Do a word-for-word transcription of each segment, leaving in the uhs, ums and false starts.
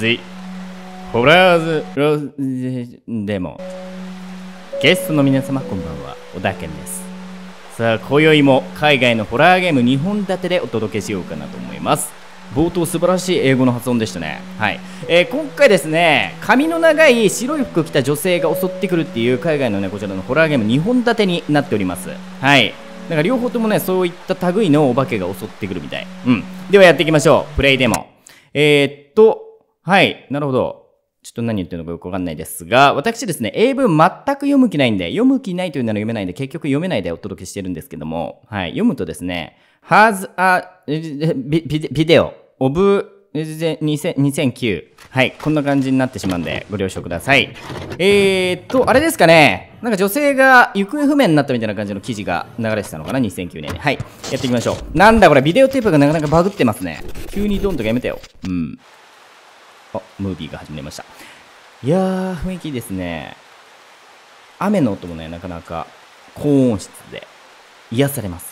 The ホラーズローデモ。ゲストの皆様こんばんは、小田健です。さあ今宵も海外のホラーゲームにほん立てでお届けしようかなと思います。冒頭素晴らしい英語の発音でしたね。はい、えー、今回ですね、髪の長い白い服を着た女性が襲ってくるっていう海外のねこちらのホラーゲームにほん立てになっております。はい、だから両方ともねそういった類のお化けが襲ってくるみたい。うん、ではやっていきましょう。プレイデモ。えー、っとはい、なるほど。ちょっと何言ってるのかよくわかんないですが、私ですね、英文全く読む気ないんで、読む気ないというなら読めないんで、結局読めないでお届けしてるんですけども、はい、読むとですね、has a video ofにせんきゅう。はい、こんな感じになってしまうんで、ご了承ください。えーっと、あれですかね、なんか女性が行方不明になったみたいな感じの記事が流れてたのかな、にせんきゅうねんに。はい、やっていきましょう。なんだこれ、ビデオテープがなかなかバグってますね。急にドンとかやめてよ。うん。あ、ムービーが始まりました。いやー、雰囲気いいですね。雨の音もね、なかなか高音質で癒されます。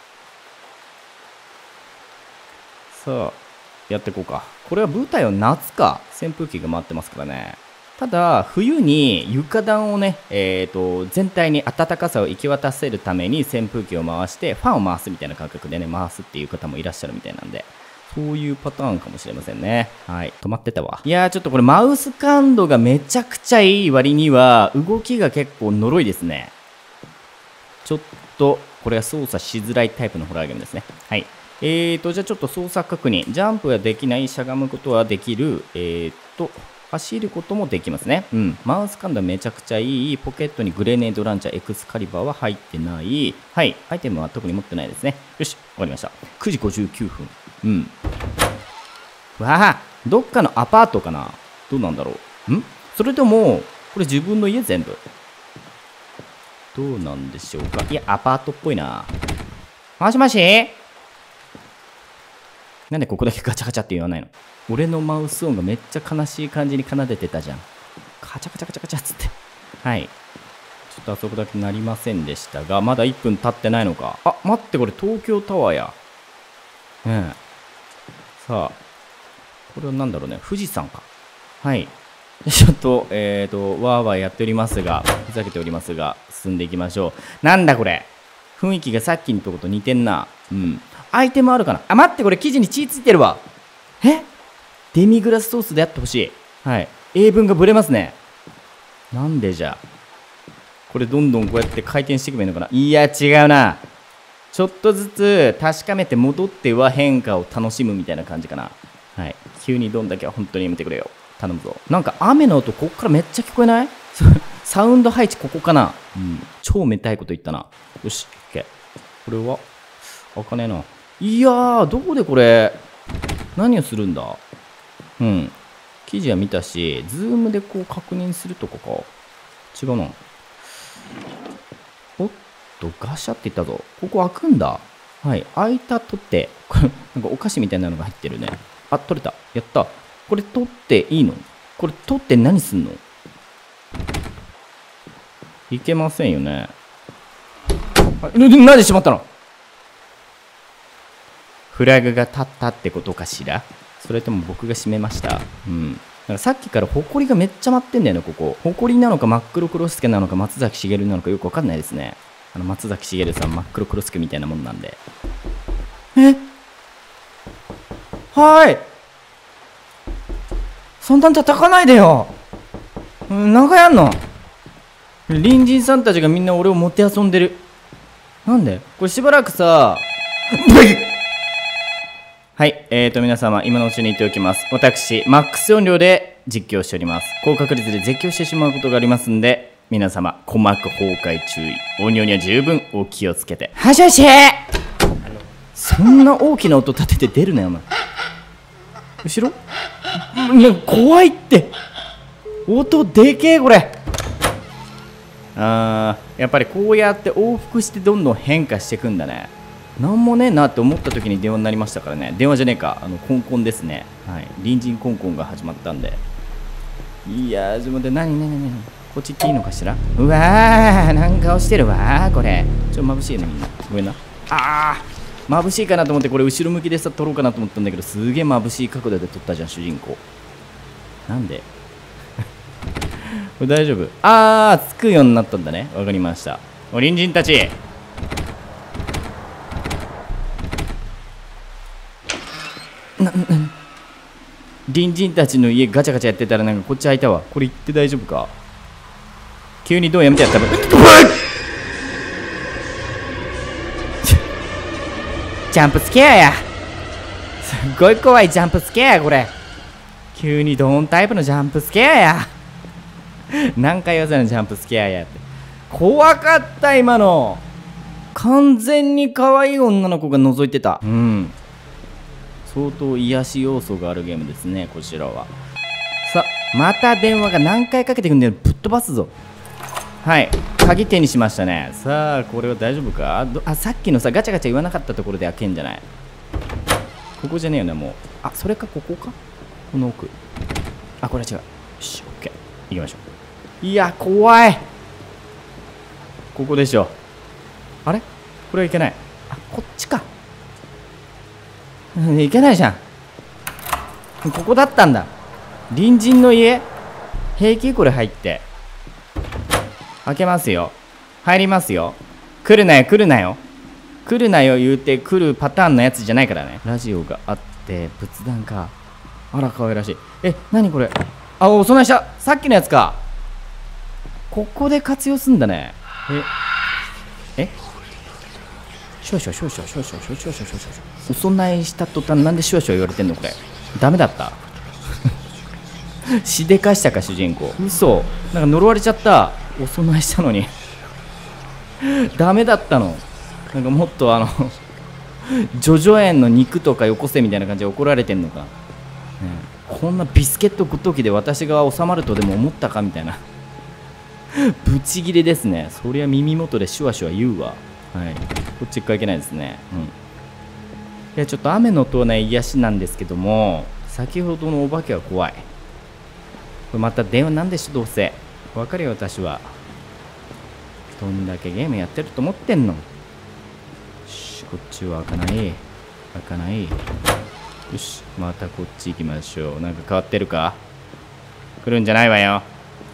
さあ、やっていこうか。これは舞台は夏か。扇風機が回ってますからね。ただ、冬に床暖をね、えーと、全体に暖かさを行き渡せるために扇風機を回して、ファンを回すみたいな感覚でね、回すっていう方もいらっしゃるみたいなんで。そういうパターンかもしれませんね。はい。止まってたわ。いやー、ちょっとこれマウス感度がめちゃくちゃいい割には、動きが結構のろいですね。ちょっと、これは操作しづらいタイプのホラーゲームですね。はい。えーと、じゃあちょっと操作確認。ジャンプはできない、しゃがむことはできる。えーと、走ることもできますね。うん。マウス感度はめちゃくちゃいい。ポケットにグレネードランチャー、エクスカリバーは入ってない。はい。アイテムは特に持ってないですね。よし、わかりました。くじごじゅうきゅうふん。うん。わあ、どっかのアパートかな。どうなんだろう。んそれとも、これ自分の家全部。どうなんでしょうか。いや、アパートっぽいな。もしもし？なんでここだけガチャガチャって言わないの？俺のマウス音がめっちゃ悲しい感じに奏でてたじゃん。カチャカチャカチャカチャっつって。はい。ちょっとあそこだけなりませんでしたが、まだいっぷん経ってないのか。あ、待って、これ東京タワーや。うん。さあ、これは何だろうね。富士山か。はい。ちょっと、えっと、わーわーやっておりますが、ふざけておりますが、進んでいきましょう。なんだこれ。雰囲気がさっきのとこと似てんな。うん。アイテムあるかなあ、待って、これ生地に血ついてるわ。えデミグラスソースであってほしい。はい。英文がブレますね。なんでじゃあ。これどんどんこうやって回転していけばいいのかな。いや、違うな。ちょっとずつ確かめて戻っては変化を楽しむみたいな感じかな。はい。急にどんだけは本当にやめてくれよ。頼むぞ。なんか雨の音こっからめっちゃ聞こえない？サウンド配置ここかな。うん。超めたいこと言ったな。よし、OK。これは開かねえな。いやー、どこでこれ何をするんだ。うん。記事は見たし、ズームでこう確認するとかか。違うな。おっと、ガシャっていったぞ。ここ開くんだ。はい。開いた取って、これ、なんかお菓子みたいなのが入ってるね。あ、取れた。やった。これ取っていいの？これ取って何すんの？いけませんよね。なんでしまったの？フラグが立ったってことかしら？それとも僕が閉めました？うん。なんかさっきからホコリがめっちゃ舞ってんだよね、ここ。ホコリなのか真っ黒クロスケなのか松崎しげるなのかよくわかんないですね。あの松崎しげるさん真っ黒クロスケみたいなもんなんで。え？はーい。そんなん叩かないでよ。うん、なんかやんの？隣人さんたちがみんな俺をもてあそんでる。なんで？これしばらくさ。はい、えーと皆様、今のうちに言っておきます。私、マックス音量で実況しております。高確率で絶叫してしまうことがありますんで、皆様、鼓膜崩壊注意。音量には十分お気をつけて。はしゃしそんな大きな音立てて出るなよ、お前。後ろ？なんか怖いって。音でけえ、これ。あー、やっぱりこうやって往復してどんどん変化していくんだね。なんもねえなって思った時に電話になりましたからね。電話じゃねえか、あのコンコンですね。はい、隣人コンコンが始まったんで。いやー、自分で何何何こっち行っていいのかしら。うわー、なんか押してるわー、これ。ちょっと眩しいね、みんな。ごめんな。あー、眩しいかなと思って、これ後ろ向きでさ撮ろうかなと思ったんだけど、すげえ眩しい角度で撮ったじゃん、主人公。 なんでこれ大丈夫？あー、つくようになったんだね。わかりました。お、隣人たち。な、な、隣人たちの家ガチャガチャやってたらなんかこっち開いたわ。これ行って大丈夫か？急にドアやめてやったらジャンプスケアや。すっごい怖いジャンプスケアや。これ急にドーンタイプのジャンプスケアや。何回言わせるのジャンプスケアやって。怖かった今の。完全に可愛い女の子が覗いてた。うん、相当癒し要素があるゲームですね、こちらは。さあ、また電話が何回かけてくんだよ。ぶっ飛ばすぞ。はい、鍵手にしましたね。さあ、これは大丈夫か？どあ、さっきのさ、ガチャガチャ言わなかったところで開けんじゃない？ここじゃねえよね、もう。あ、それか、ここか？この奥。あ、これは違う。よし、オッケー。行きましょう。いや、怖い。ここでしょ。あれ？これはいけない。あ、こっちか。いけないじゃん。ここだったんだ。隣人の家？平気？これ入って。開けますよ。入りますよ。来るなよ、来るなよ。来るなよ言うて来るパターンのやつじゃないからね。ラジオがあって、仏壇か。あら、可愛らしい。え、なにこれ？あ、お供えした。さっきのやつか。ここで活用すんだね。ええ少々少々少々少々少々少々。お供えした途端なんで少々言われてんのこれ。ダメだったしでかしたか主人公。嘘。なんか呪われちゃった。お供えしたのにダメだったの。なんかもっとあのジョジョ園の肉とかよこせみたいな感じで怒られてんのか、ね、こんなビスケットごときで私が収まるとでも思ったかみたいなブチギレですね。そりゃ耳元でシュワシュワ言うわ。はい、こっち側いけないですね。うん、いや、ちょっと雨の音はね癒しなんですけども、先ほどのお化けは怖い。これまた電話なんでしょ。どうせわかるよ。私はどんだけゲームやってると思ってんの。し、こっちは開かない、開かない。よし、またこっち行きましょう。なんか変わってるか？来るんじゃないわよ。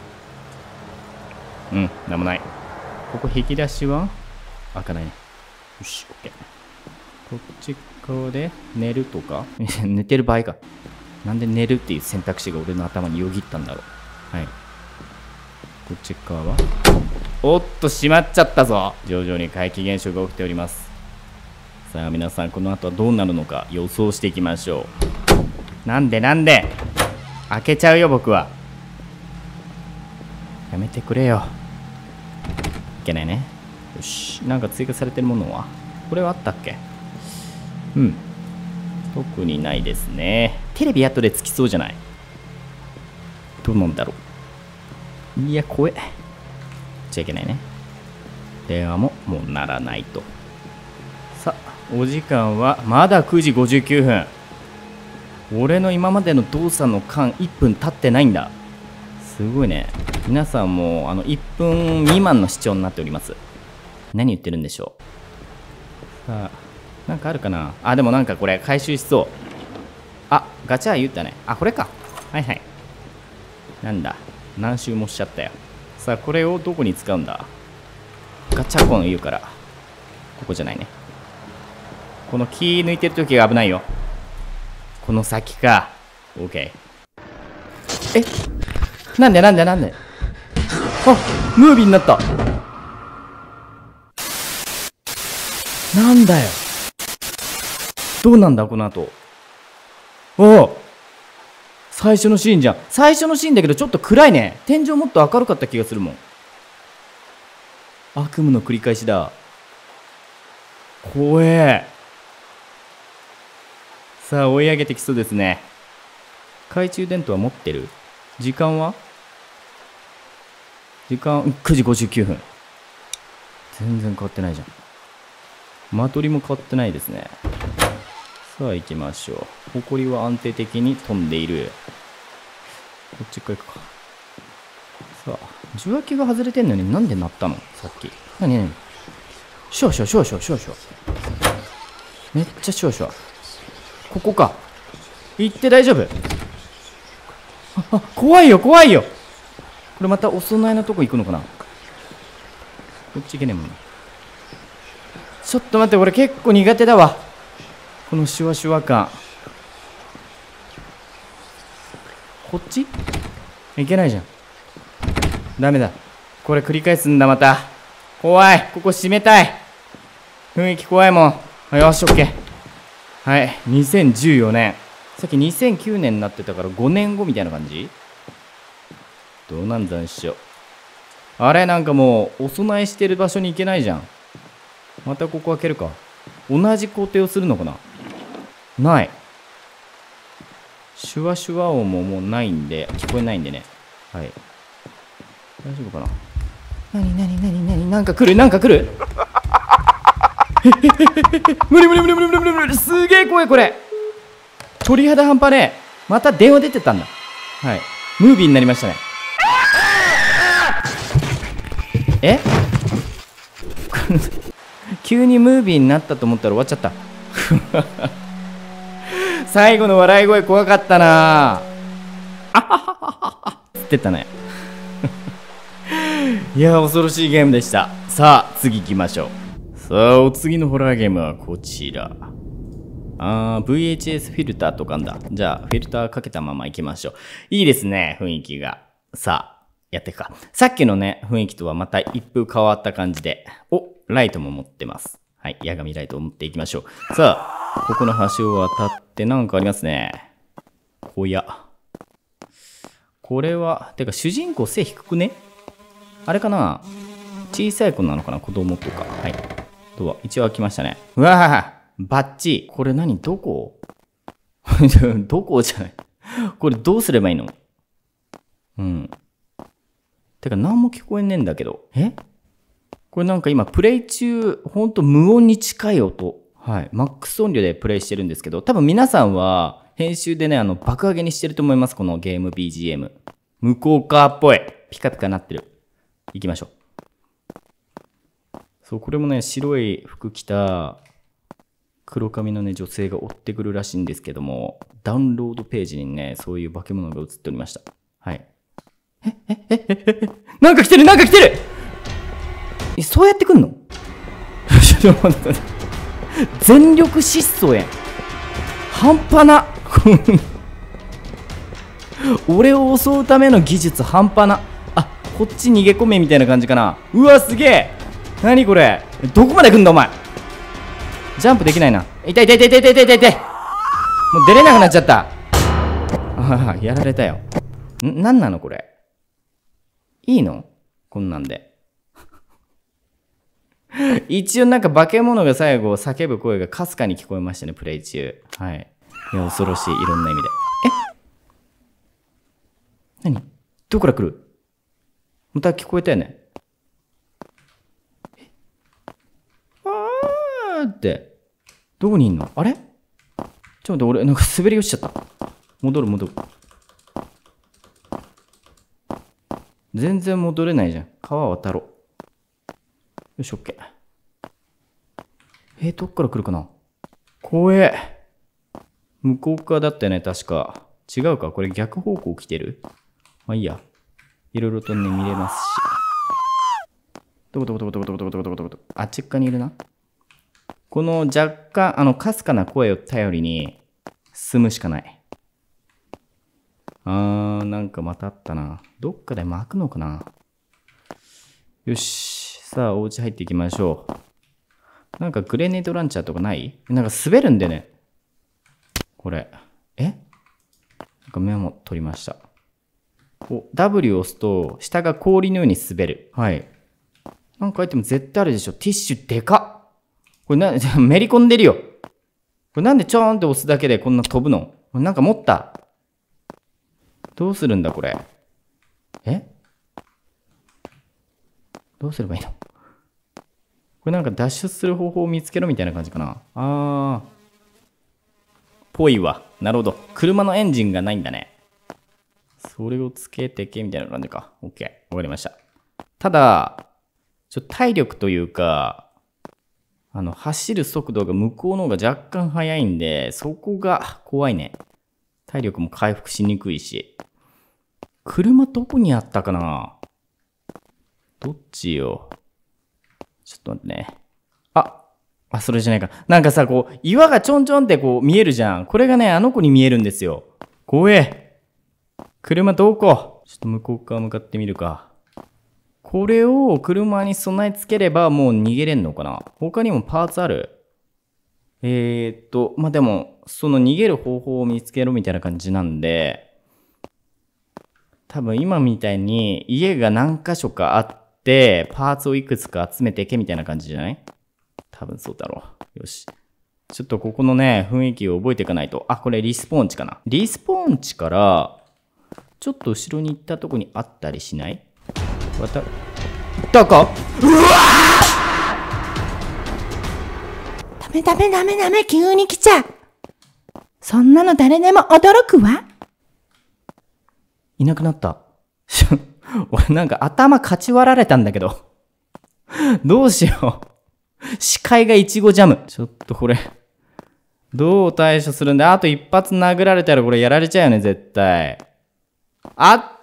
うん、なんもない。ここ引き出しは開かないね。よし、オッケー。こっち側で寝るとか寝てる場合か。なんで寝るっていう選択肢が俺の頭によぎったんだろう。はい。こっち側はおっと、閉まっちゃったぞ。徐々に怪奇現象が起きております。さあ皆さん、この後はどうなるのか予想していきましょう。なんでなんで開けちゃうよ僕は。やめてくれよ。いけないね。よし、なんか追加されてるものはこれはあったっけ？うん、特にないですね。テレビ後でつきそうじゃない？どうなんだろう。いや、怖え。ちゃいけないね。電話ももう鳴らないと。さあ、お時間はまだくじごじゅうきゅうふん。俺の今までの動作の間いっぷん経ってないんだ。すごいね。皆さんもあのいっぷん未満の視聴になっております。何言ってるんでしょう。さあ、なんかあるかな。あ、でもなんかこれ回収しそう。あ、ガチャ言ったね。あ、これか。はいはい。なんだ、何周もしちゃったよ。さあ、これをどこに使うんだ。ガチャコン言うからここじゃないね。このキー抜いてる時が危ないよ。この先か。 OK。 え、なんでなんでなんで。あ、ムービーになった。なんだよ。どうなんだこの後。おお、最初のシーンじゃん。最初のシーンだけどちょっと暗いね。天井もっと明るかった気がするもん。悪夢の繰り返しだ。怖え。さあ追い上げてきそうですね。懐中電灯は持ってる？時間は時間くじごじゅうきゅうふん。全然変わってないじゃん。間取りも変わってないですね。さあ行きましょう。埃は安定的に飛んでいる。こっち側行くか。さあ、受話器が外れてんのになんで鳴ったのさっき。なになに、少々少々少々。めっちゃ少々。ここか。行って大丈夫？ああ、怖いよ、怖いよ。これまたお供えのとこ行くのかな。こっち行けねえもんな。ちょっと待って、俺結構苦手だわ。このシュワシュワ感。こっちいけないじゃん。ダメだ。これ繰り返すんだ、また。怖い。ここ閉めたい。雰囲気怖いもん。よし、オッケー。はい。にせんじゅうよねん。さっきにせんきゅうねんになってたからごねんごみたいな感じ。どうなんざんしょ。あれ、なんかもうお供えしてる場所に行けないじゃん。またここ開けるか。同じ工程をするのかな。ない。シュワシュワ音ももうないんで、聞こえないんでね。はい。大丈夫かな。なになになになに、なんか来る、なんか来る。無理無理無理無理無理無理無理。すげえ怖いこれ。鳥肌半端ねえ。また電話出てたんだ。はい。ムービーになりましたね。え急にムービーになったと思ったら終わっちゃった。最後の笑い声怖かったな。あははははつってたね。いや恐ろしいゲームでした。さあ次行きましょう。さあお次のホラーゲームはこちら。あー ブイエイチエス フィルターとかんだ。じゃあフィルターかけたまま行きましょう。いいですね雰囲気が。さあやっていくか。さっきのね雰囲気とはまた一風変わった感じで。おライトも持ってます。はい、矢神ライトを持っていきましょう。さあここの橋を渡ってなんかありますね。小屋。これはてか主人公背低くね。あれかな、小さい子なのかな、子供とか。はい。ドア、一応開きましたね。うわぁバッチ。これ何どこどこじゃない。これどうすればいいの。うん。てか何も聞こえねえんだけど。えこれなんか今プレイ中、ほんと無音に近い音。はい。マックス音量でプレイしてるんですけど、多分皆さんは編集でね、あの爆上げにしてると思います。このゲーム ビージーエム。向こう側っぽい。ピカピカなってる。行きましょう。そう、これもね、白い服着た黒髪のね、女性が追ってくるらしいんですけども、ダウンロードページにね、そういう化け物が映っておりました。はい。え、え、え、え、え、え、なんか来てるなんか来てるえ、そうやってくんのちょっと待って。全力疾走やん。半端な。俺を襲うための技術半端な。こっち逃げ込めみたいな感じかな。うわすげえ。何これ、どこまで来んだお前。ジャンプできないな。痛い痛い痛い痛い痛い痛い痛い。もう出れなくなっちゃった。ああやられたよ。ん、なんなのこれ。いいのこんなんで。一応なんか化け物が最後叫ぶ声がかすかに聞こえましたねプレイ中。はい。いや恐ろしい、いろんな意味で。え何どこから来る。また聞こえたよね。えあーって。どこにいんのあれちょっと待って、俺なんか滑り落ちちゃった。戻る戻る。全然戻れないじゃん。川渡ろう。よし、オッケー。えー、どっから来るかな。怖え。向こう側だったよね、確か。違うか、これ逆方向来てる。まあいいや。いろいろとね、見れますし。どこどこどこどこどこどこどこどこどこどこ。あっちっかにいるな。この若干、あの、かすかな声を頼りに進むしかない。あー、なんかまたあったな。どっかで巻くのかな。よし。さあ、お家入っていきましょう。なんかグレネードランチャーとかない？なんか滑るんでね。これ。え？なんかメモ取りました。お、ダブリュー を押すと、下が氷のように滑る。はい。なんかアイテム絶対あるでしょ。ティッシュでかっ。これな、めり込んでるよ。これなんでちょーんって押すだけでこんな飛ぶの？これなんか持った。どうするんだこれ。え？どうすればいいの？これなんか脱出する方法を見つけろみたいな感じかな。あー。ぽいわ。なるほど。車のエンジンがないんだね。それをつけてけみたいな感じか。OK。わかりました。ただ、ちょっと体力というか、あの、走る速度が向こうの方が若干速いんで、そこが怖いね。体力も回復しにくいし。 車どこにあったかな？どっちよ。ちょっと待ってね。あ、あ、それじゃないか。なんかさ、こう、岩がちょんちょんってこう見えるじゃん。これがね、あの子に見えるんですよ。怖え。車どこ？ちょっと向こう側向かってみるか。これを車に備え付ければもう逃げれんのかな？他にもパーツある？えーっと、まあ、でも、その逃げる方法を見つけろみたいな感じなんで、多分今みたいに家が何箇所かあって、パーツをいくつか集めていけみたいな感じじゃない？多分そうだろう。よし。ちょっとここのね、雰囲気を覚えていかないと。あ、これリスポーン地かな。リスポーン地から、ちょっと後ろに行ったとこにあったりしない？わた、だか？うわー！ダメダメダメダメ、急に来ちゃう。そんなの誰でも驚くわ。いなくなった。俺なんか頭かち割られたんだけど。どうしよう。視界がイチゴジャム。ちょっとこれ、どう対処するんだ？あと一発殴られたらこれやられちゃうよね、絶対。あった！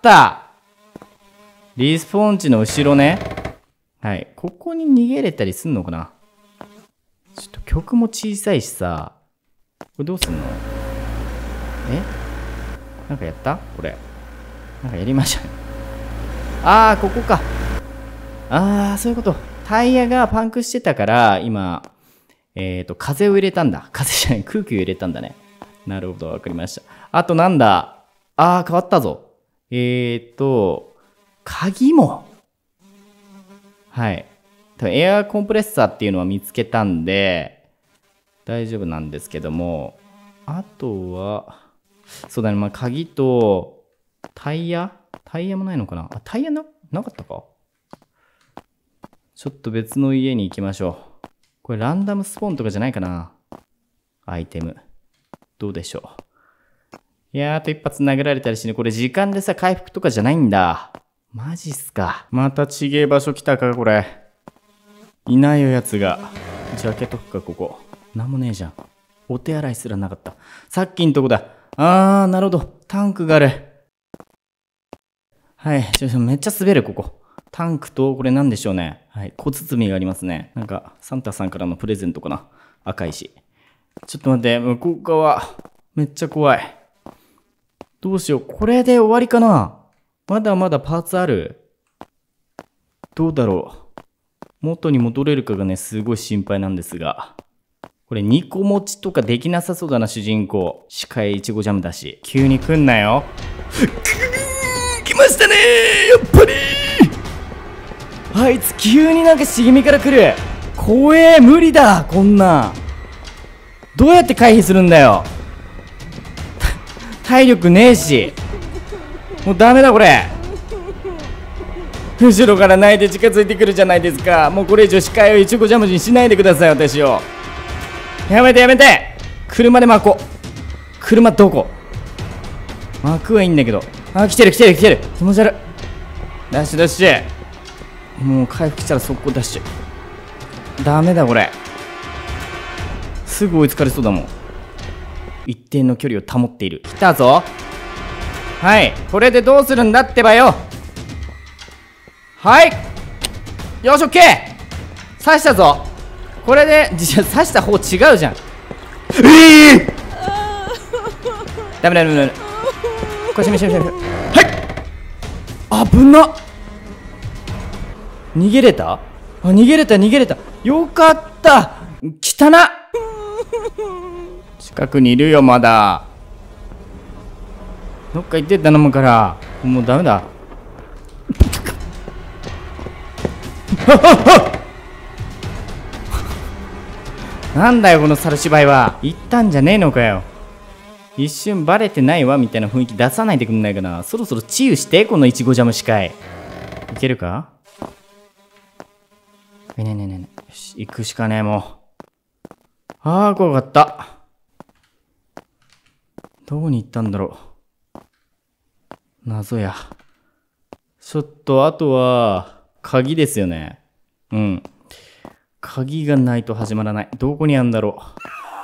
リスポーン地の後ろね。はい。ここに逃げれたりすんのかな？ちょっと曲も小さいしさ。これどうすんの？え？なんかやった？これ。なんかやりましたね。あー、ここか。あー、そういうこと。タイヤがパンクしてたから、今、えっと、風を入れたんだ。風じゃない、空気を入れたんだね。なるほど、わかりました。あとなんだ？あー、変わったぞ。えーと、鍵も。はい。多分エアコンプレッサーっていうのは見つけたんで、大丈夫なんですけども、あとは、そうだね、まあ、鍵と、タイヤタイヤもないのかなあ、タイヤな、なかったか？ちょっと別の家に行きましょう。これランダムスポーンとかじゃないかな？アイテム。どうでしょう。いやー、あと一発殴られたりしてね、これ時間でさ、回復とかじゃないんだ。マジっすか。またちげえ場所来たか、これ。いないよ、やつが。じゃあ開けとくか、ここ。なんもねえじゃん。お手洗いすらなかった。さっきんとこだ。あー、なるほど。タンクがある。はい。ちょ、ちょ、めっちゃ滑る、ここ。タンクと、これなんでしょうね。はい。小包がありますね。なんか、サンタさんからのプレゼントかな。赤いし。ちょっと待って、向こう側。めっちゃ怖い。どうしよう。これで終わりかな？まだまだパーツある？どうだろう。元に戻れるかがね、すごい心配なんですが。これにこ持ちとかできなさそうだな、主人公。視界イチゴジャムだし。急に来んなよ。来ましたねー、やっぱりー。あいつ急になんか茂みから来る。怖え、無理だ、こんなん。どうやって回避するんだよ。体力ねえし。もうダメだこれ。後ろから泣いて近づいてくるじゃないですか。もうこれ以上視界をイチゴジャムにしないでください、私を。やめてやめて。車で巻こう。車どこ？巻くはいいんだけど。あ、来てる来てる来てる。気持ち悪い。ダッシュダッシュ。もう回復したら速攻ダッシュ。ダメだこれ。すぐ追いつかれそうだもん。一定の距離を保っている。来たぞ。はい、これでどうするんだってばよ。はい、よし、オッケー。刺したぞ。これで、じゃ刺した方違うじゃん。ええー、ダメダメダメダメ。これしめしめしめ。はい、危な。逃げれた？あ、逃げれた逃げれた。よかった。汚な。近くにいるよ、まだ。どっか行って頼むから。もうダメだ。なんだよこの猿芝居は。行ったんじゃねえのかよ。一瞬バレてないわみたいな雰囲気出さないでくんないかな。そろそろ治癒して、このイチゴジャム視界。いけるか？ねえねえねえねえ。よし、行くしかねえ、もう。ああ、怖かった。どこに行ったんだろう。謎や。ちょっと、あとは、鍵ですよね。うん。鍵がないと始まらない。どこにあんだろ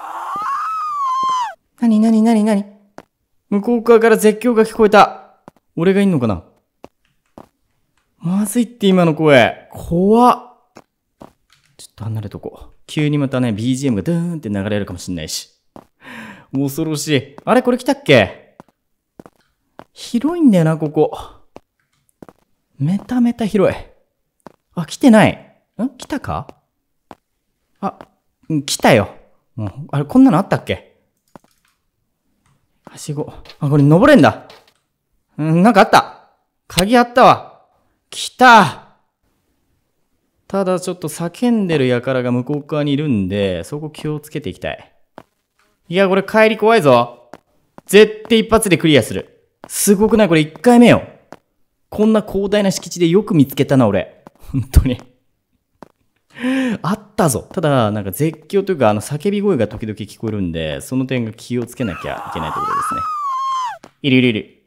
う。なになになになに？向こう側から絶叫が聞こえた。 俺がいんのかな。まずいって今の声。怖っ。ちょっと離れとこう。急にまたね、ビージーエム がドーンって流れるかもしんないし。恐ろしい。あれこれ来たっけ？広いんだよな、ここ。めためた広い。あ、来てない。ん？来たか？あ、来たよ。もう、あれ、こんなのあったっけ？はしご。あ、これ登れんだ。うん、なんかあった。鍵あったわ。来た。ただちょっと叫んでる輩が向こう側にいるんで、そこ気をつけていきたい。いや、これ帰り怖いぞ。絶対一発でクリアする。すごくない？これ一回目よ。こんな広大な敷地でよく見つけたな、俺。本当に。あったぞ。ただ、なんか絶叫というか、あの叫び声が時々聞こえるんで、その点が気をつけなきゃいけないところですね。いるいるいる。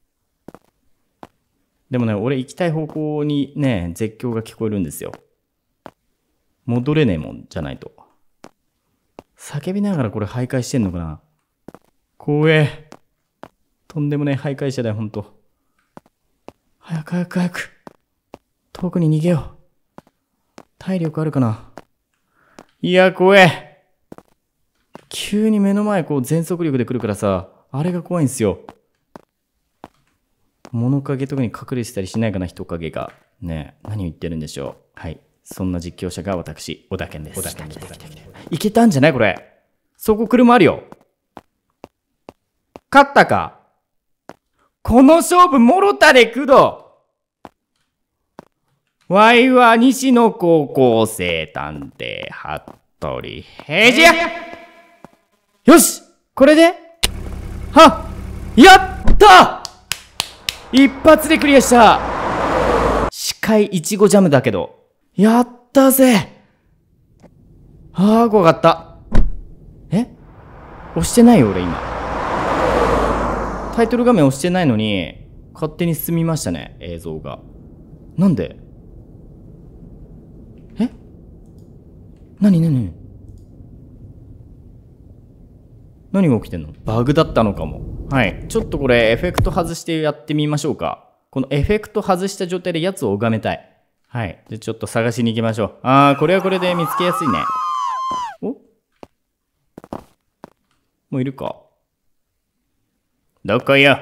でもね、俺行きたい方向にね、絶叫が聞こえるんですよ。戻れねえもんじゃないと。叫びながらこれ徘徊してんのかな。怖え。とんでもねえ徘徊者だよ、ほんと。早く早く早く。遠くに逃げよう。体力あるかな。いや、怖え。急に目の前こう全速力で来るからさ、あれが怖いんすよ。物陰とかに隠れてたりしないかな、人影が。ねえ、何を言ってるんでしょう。はい。そんな実況者が私、小田健です。小田健。いけたんじゃないこれ。そこ車あるよ。勝ったか？この勝負、もろたでくど。わいは西野高校生探偵、服部平次や。よし、これではっ、やった一発でクリアした。視界いちごジャムだけど。やったぜ。ああ、怖かった。え？押してないよ、俺今。タイトル画面押してないのに、勝手に進みましたね、映像が。なんで？え？なになに何が起きてんの？バグだったのかも。はい。ちょっとこれ、エフェクト外してやってみましょうか。このエフェクト外した状態でやつを拝めたい。はい。じゃ、ちょっと探しに行きましょう。あー、これはこれで見つけやすいね。お？もういるか？どこよ？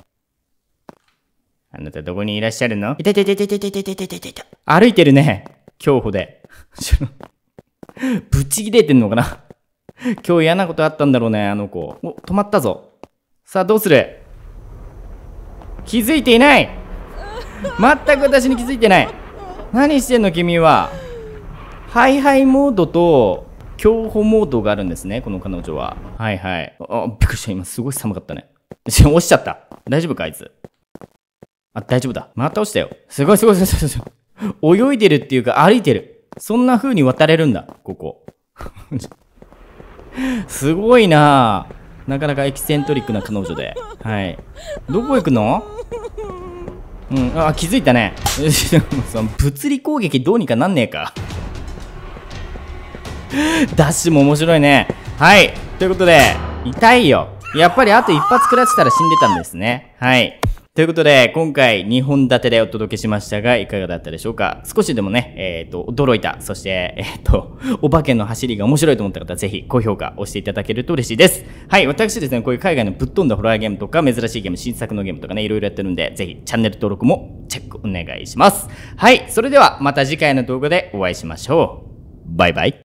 あなたどこにいらっしゃるの？いたいたいたいたいたいたいたいたいたいたいた。歩いてるね。恐怖で。ぶち切れてんのかな？今日嫌なことあったんだろうね、あの子。お、止まったぞ。さあ、どうする？気づいていない。全く私に気づいてない。何してんの君は。ハイハイモードと競歩モードがあるんですね、この彼女は。はいはい。あ、びっくりした。今すごい寒かったね。落ちちゃった。大丈夫かあいつ。あ、大丈夫だ。また落ちたよ。すごいすごいすごいすごい。泳いでるっていうか歩いてる。そんな風に渡れるんだ、ここ。すごいなぁ。なかなかエキセントリックな彼女で。はい。どこ行くの？うん、あ、気づいたね。その物理攻撃どうにかなんねえか。ダッシュも面白いね。はい。ということで、痛いよ。やっぱりあと一発食らってたら死んでたんですね。はい。ということで、今回にほん立てでお届けしましたが、いかがだったでしょうか。少しでもね、えっと、驚いた、そして、えっと、お化けの走りが面白いと思った方は、ぜひ高評価押していただけると嬉しいです。はい、私ですね、こういう海外のぶっ飛んだホラーゲームとか、珍しいゲーム、新作のゲームとかね、いろいろやってるんで、ぜひチャンネル登録もチェックお願いします。はい、それではまた次回の動画でお会いしましょう。バイバイ。